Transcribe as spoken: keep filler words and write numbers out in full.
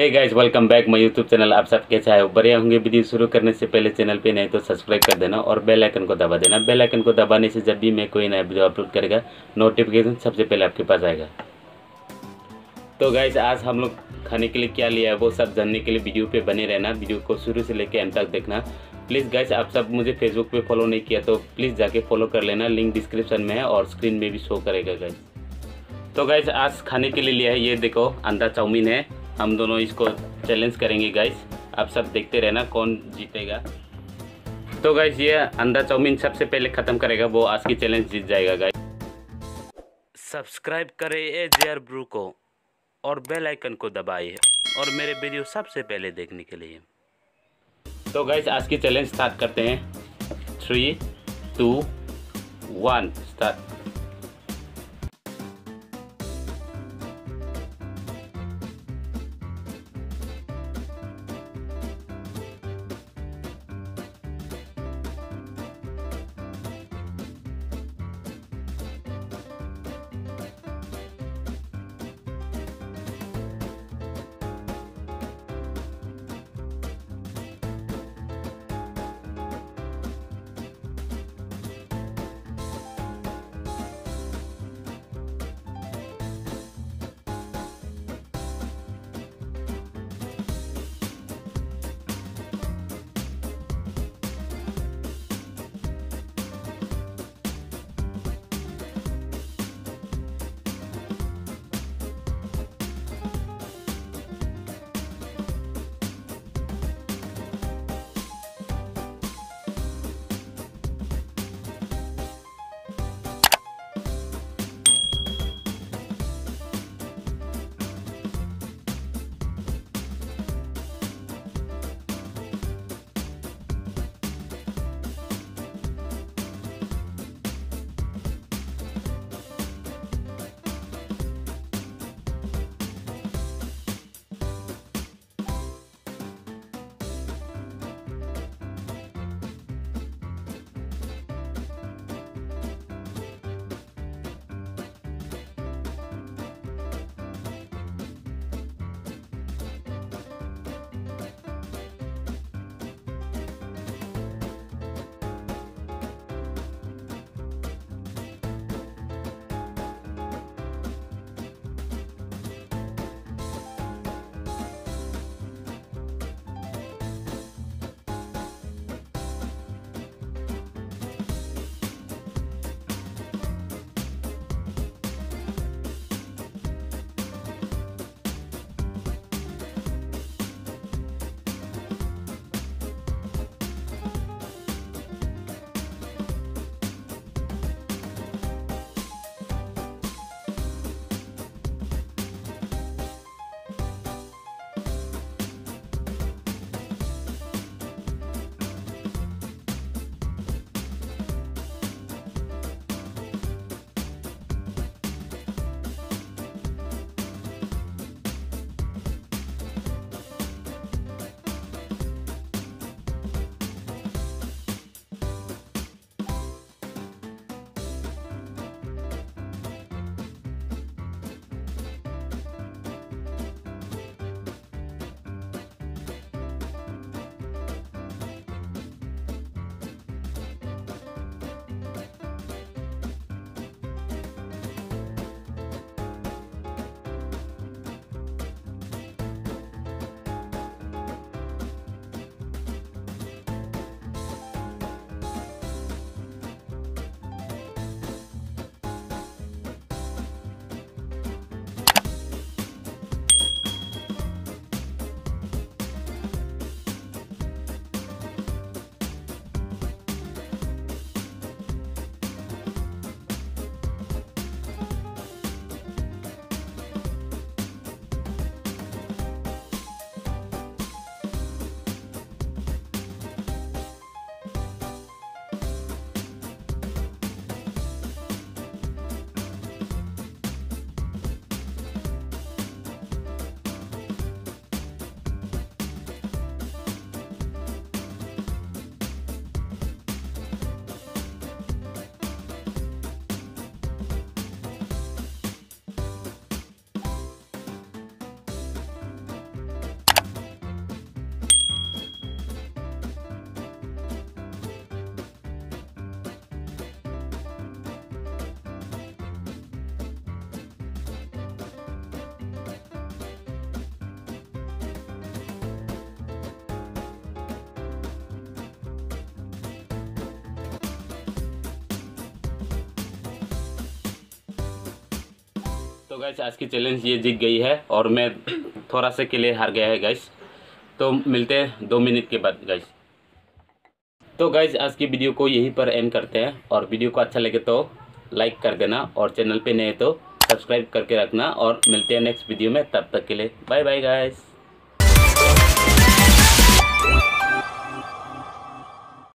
Hey guys, welcome back my YouTube channel. आप सब कैसे आए? बढ़िया होंगे। वीडियो शुरू करने से पहले चैनल पे नहीं तो सब्सक्राइब कर देना और बेल आइकन को दबा देना। बेल आइकन को दबाने से जब भी मैं कोई नया वीडियो अपलोड करेगा नोटिफिकेशन सबसे पहले आपके पास आएगा। तो गाइस, आज हम लोग खाने के लिए क्या लिया है वो सब जानने के लिए वीडियो पे बने रहना। वीडियो को शुरू से लेकर एंड तक देखना प्लीज़। गाइस, आप सब मुझे फेसबुक पे फॉलो नहीं किया तो प्लीज़ जाके फॉलो कर लेना, लिंक डिस्क्रिप्शन में है और स्क्रीन में भी शो करेगा गाइस। तो गाइस, आज खाने के लिए लिया है, ये देखो अंडा चाउमीन है। हम दोनों इसको चैलेंज करेंगे गाइस। आप सब देखते रहना कौन जीतेगा। तो गाइस, ये अंडा चाउमीन सबसे पहले ख़त्म करेगा वो आज की चैलेंज जीत जाएगा गाइस। सब्सक्राइब करें ए जे आर ब्रू को और बेल आइकन को दबाइए और मेरे वीडियो सबसे पहले देखने के लिए। तो गाइस, आज की चैलेंज स्टार्ट करते हैं। Three two one start. तो गाइस आज की चैलेंज ये जीत गई है और मैं थोड़ा से के लिए हार गया है गाइस। तो मिलते हैं दो मिनट के बाद गाइस। तो गाइस आज की वीडियो को यहीं पर एंड करते हैं, और वीडियो को अच्छा लगे तो लाइक कर देना, और चैनल पे नए तो सब्सक्राइब करके रखना, और मिलते हैं नेक्स्ट वीडियो में। तब तक के लिए बाय बाय गाइस।